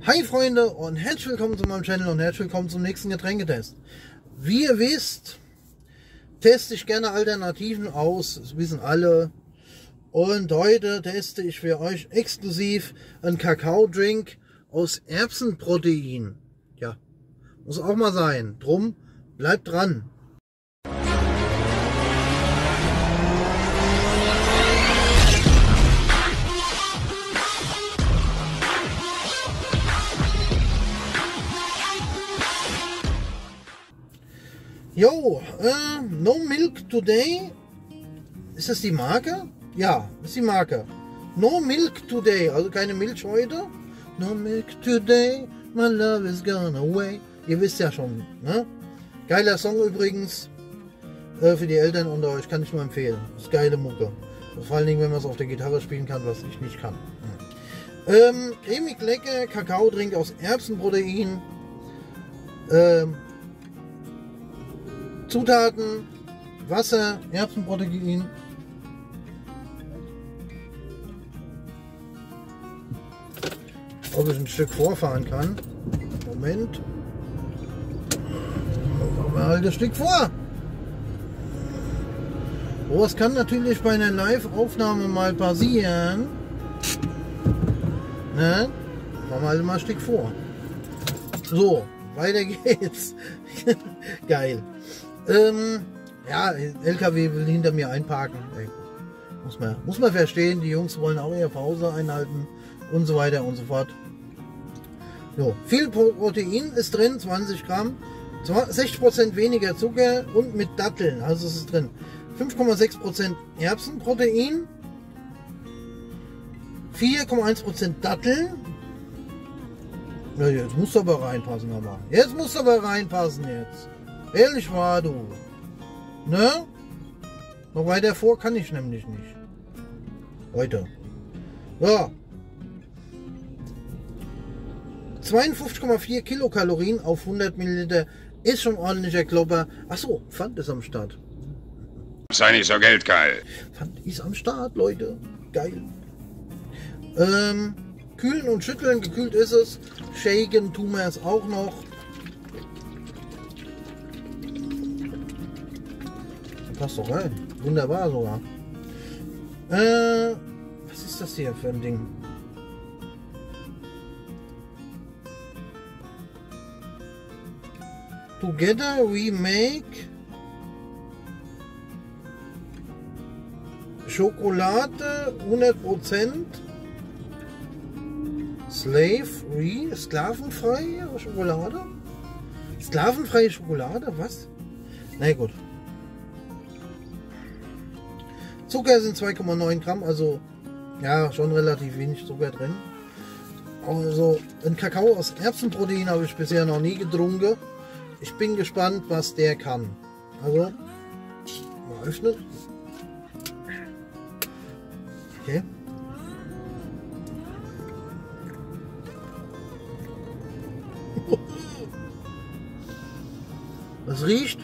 Hi Freunde und herzlich willkommen zu meinem Channel und herzlich willkommen zum nächsten Getränketest. Wie ihr wisst, teste ich gerne Alternativen aus, das wissen alle. Und heute teste ich für euch exklusiv einen Kakaodrink aus Erbsenprotein. Ja, muss auch mal sein. Drum, bleibt dran. Jo, No Milk Today. Ist das die Marke? Ja, ist die Marke. No Milk Today, also keine Milch heute. No Milk Today, my love is gone away. Ihr wisst ja schon, ne? Geiler Song übrigens. Für die Eltern unter euch kann ich nur empfehlen. Ist geile Mucke. Vor allen Dingen, wenn man es auf der Gitarre spielen kann, was ich nicht kann. Cremig lecker Kakaodrink aus Erbsenprotein. Zutaten: Wasser, Erbsenprotein, ob ich ein Stück vorfahren kann. Moment. Machen wir halt ein Stück vor. Oh, es kann natürlich bei einer Live-Aufnahme mal passieren. Ne? Machen wir halt mal ein Stück vor. So, weiter geht's. Geil. Ja, LKW will hinter mir einparken. Ey, muss man verstehen, die Jungs wollen auch ihre Pause einhalten und so weiter und so fort. So, viel Protein ist drin, 20 Gramm, 60% weniger Zucker und mit Datteln, also es ist drin 5,6% Erbsenprotein, 4,1% Datteln. Ja, jetzt muss aber reinpassen, aber. Jetzt muss aber reinpassen jetzt. Ehrlich wahr, du. Ne? Noch weiter vor kann ich nämlich nicht. Heute. Ja. 52,4 Kilokalorien auf 100 Milliliter ist schon ordentlicher Klopper. Achso, Pfand ist am Start. Sei nicht so geldgeil. Pfand ist am Start, Leute. Geil. Kühlen und schütteln, gekühlt ist es. Shaken tun wir es auch noch. Passt doch rein. Wunderbar sogar. Was ist das hier für ein Ding? Together we make Schokolade 100% Slave-free, sklavenfreie Schokolade? Sklavenfreie Schokolade? Was? Na gut. Zucker sind 2,9 Gramm, also ja, schon relativ wenig Zucker drin. Also ein Kakao aus Erbsenprotein habe ich bisher noch nie getrunken. Ich bin gespannt, was der kann. Also, mal öffnen. Okay. Was riecht?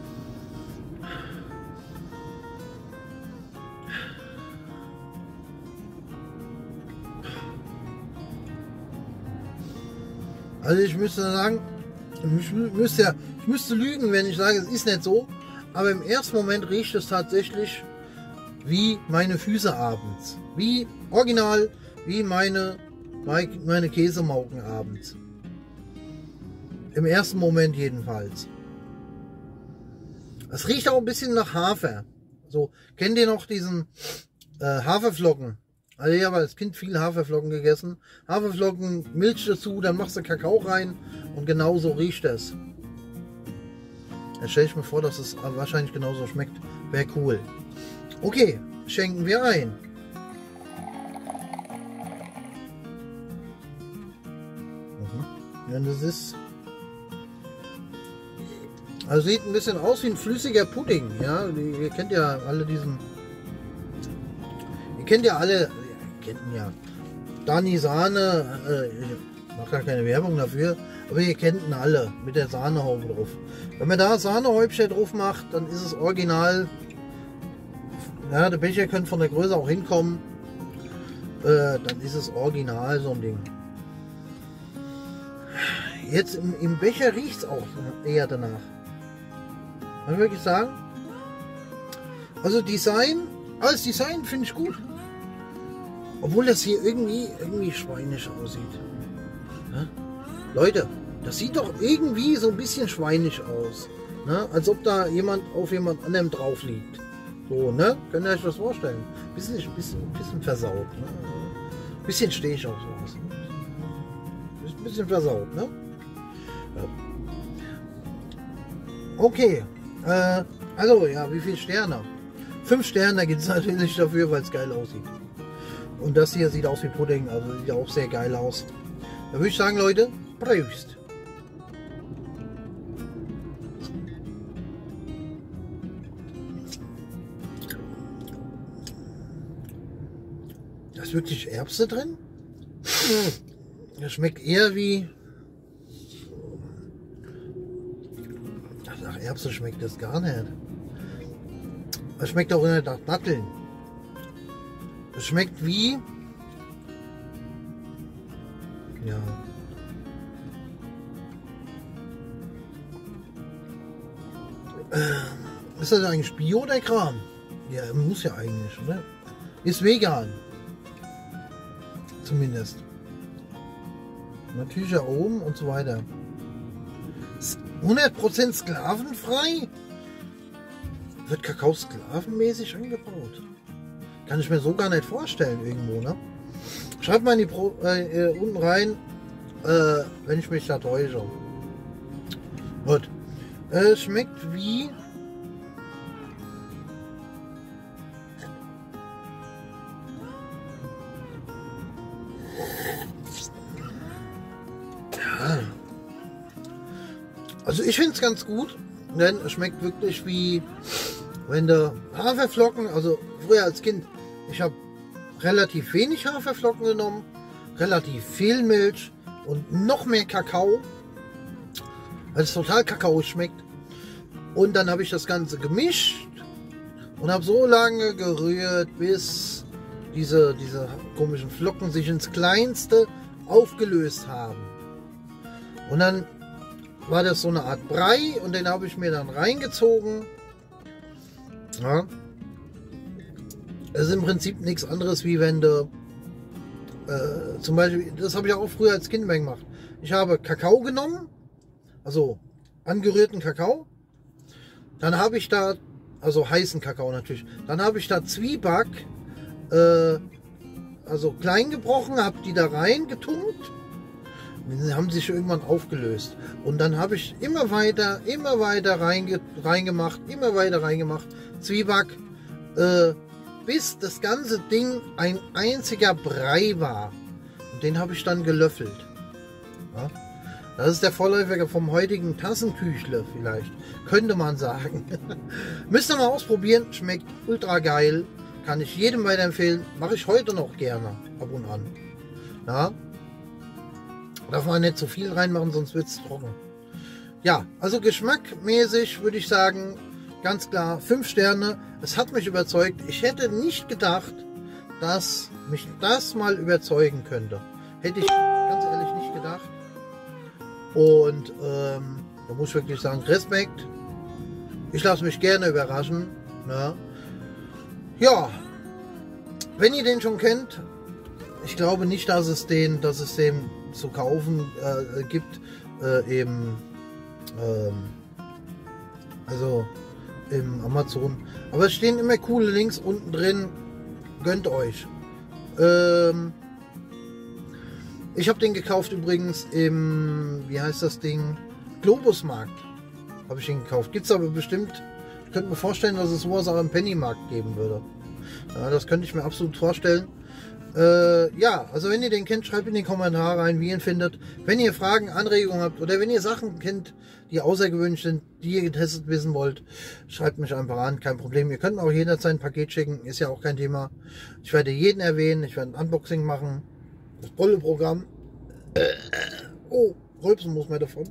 Also ich müsste sagen, ich müsste lügen, wenn ich sage, es ist nicht so. Aber im ersten Moment riecht es tatsächlich wie meine Füße abends. Wie original, wie meine Käsemauken abends. Im ersten Moment jedenfalls. Es riecht auch ein bisschen nach Hafer. So, kennt ihr noch diesen Haferflocken? Also ich habe als Kind viel Haferflocken gegessen. Haferflocken, Milch dazu, dann machst du Kakao rein und genau so riecht es. Jetzt stelle ich mir vor, dass es wahrscheinlich genauso schmeckt. Wäre cool. Okay, schenken wir ein. Ja, das ist... Also sieht ein bisschen aus wie ein flüssiger Pudding. Ja, ihr kennt ja alle diesen... Ihr kennt ja alle... Kennt ja Dani Sahne, ich mache gar keine Werbung dafür, aber ihr kennt ihn alle mit der Sahnehaube drauf. Wenn man da Sahnehäubchen drauf macht, dann ist es original. Ja, der Becher könnte von der Größe auch hinkommen. Dann ist es original so ein Ding. Jetzt im Becher riecht es auch eher danach. Kann ich wirklich sagen. Also Design, alles Design finde ich gut. Obwohl das hier irgendwie schweinisch aussieht. Ja? Leute, das sieht doch irgendwie so ein bisschen schweinisch aus. Ne? Als ob da jemand auf jemand anderem drauf liegt. So, ne? Könnt ihr euch das vorstellen? Bisschen versaut. Ne? Bisschen stehe ich auf sowas. Ne? Bisschen versaut, ne? Ja. Okay. Also, ja, wie viele Sterne? 5 Sterne gibt es natürlich dafür, weil es geil aussieht. Und das hier sieht aus wie Pudding, also sieht auch sehr geil aus. Da würde ich sagen, Leute, Prost! Da ist wirklich Erbse drin. Das schmeckt eher wie... Nach Erbse schmeckt das gar nicht. Es schmeckt auch nicht nach Datteln. Es schmeckt wie... Ja. Ist das eigentlich Bio, der Kram? Ja, muss ja eigentlich, oder? Ist vegan. Zumindest. Natürlich Aromen und so weiter. 100% sklavenfrei? Wird Kakao sklavenmäßig angebaut? Kann ich mir so gar nicht vorstellen irgendwo, ne? Schreibt mal in die unten rein, wenn ich mich da täusche. Gut. Es schmeckt wie... Ja. Also ich finde es ganz gut, denn es schmeckt wirklich wie, wenn der Haferflocken, also früher als Kind, ich habe relativ wenig Haferflocken genommen, relativ viel Milch und noch mehr Kakao, weil es total Kakao schmeckt. Und dann habe ich das Ganze gemischt und habe so lange gerührt, bis diese komischen Flocken sich ins Kleinste aufgelöst haben. Und dann war das so eine Art Brei und den habe ich mir dann reingezogen. Ja. Das ist im Prinzip nichts anderes, wie wenn du zum Beispiel, das habe ich auch früher als Kind gemacht. Ich habe Kakao genommen, also angerührten Kakao. Dann habe ich da, also heißen Kakao natürlich, dann habe ich da Zwieback, also klein gebrochen, habe die da reingetunkt. Die haben sich irgendwann aufgelöst. Und dann habe ich immer weiter reingemacht, Zwieback, bis das ganze Ding ein einziger Brei war. Und den habe ich dann gelöffelt. Ja? Das ist der Vorläufer vom heutigen Tassenküchle vielleicht. Könnte man sagen. Müsst ihr mal ausprobieren. Schmeckt ultra geil. Kann ich jedem weiterempfehlen. Mache ich heute noch gerne. Ab und an. Ja? Darf man nicht zu viel reinmachen, sonst wird es trocken. Ja, also geschmackmäßig würde ich sagen, ganz klar 5 Sterne. Es hat mich überzeugt. Ich hätte nicht gedacht, dass mich das mal überzeugen könnte. Hätte ich ganz ehrlich nicht gedacht. Und da muss ich wirklich sagen, Respekt. Ich lasse mich gerne überraschen. Ne? Ja, wenn ihr den schon kennt, ich glaube nicht, dass es den zu kaufen gibt, also im Amazon. Aber es stehen immer coole Links unten drin. Gönnt euch. Ich habe den gekauft übrigens im, wie heißt das Ding? Globusmarkt. Habe ich ihn gekauft. Gibt es aber bestimmt, ich könnte mir vorstellen, dass es sowas auch im Pennymarkt geben würde. Ja, das könnte ich mir absolut vorstellen. Ja, also wenn ihr den kennt, schreibt in die Kommentare rein, wie ihr ihn findet. Wenn ihr Fragen, Anregungen habt oder wenn ihr Sachen kennt, die außergewöhnlich sind, die ihr getestet wissen wollt, schreibt mich einfach an, kein Problem. Ihr könnt mir auch jederzeit ein Paket schicken, ist ja auch kein Thema. Ich werde jeden erwähnen, ich werde ein Unboxing machen, das Bolle-Programm. Oh, rülpsen muss man davon.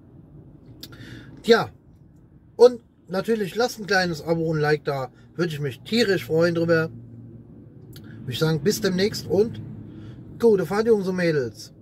Tja, und natürlich lasst ein kleines Abo und ein Like da, würde ich mich tierisch freuen drüber. Ich sage bis demnächst und gute Fahrt, Jungs und Mädels.